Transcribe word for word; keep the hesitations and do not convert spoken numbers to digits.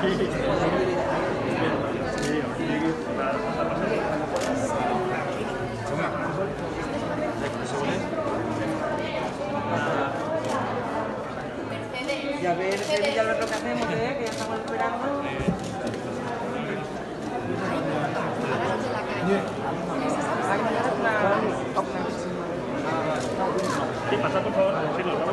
Y a ver, y a ver lo que hacemos, ¿eh? Que ya estamos esperando. Sí, pasa por favor.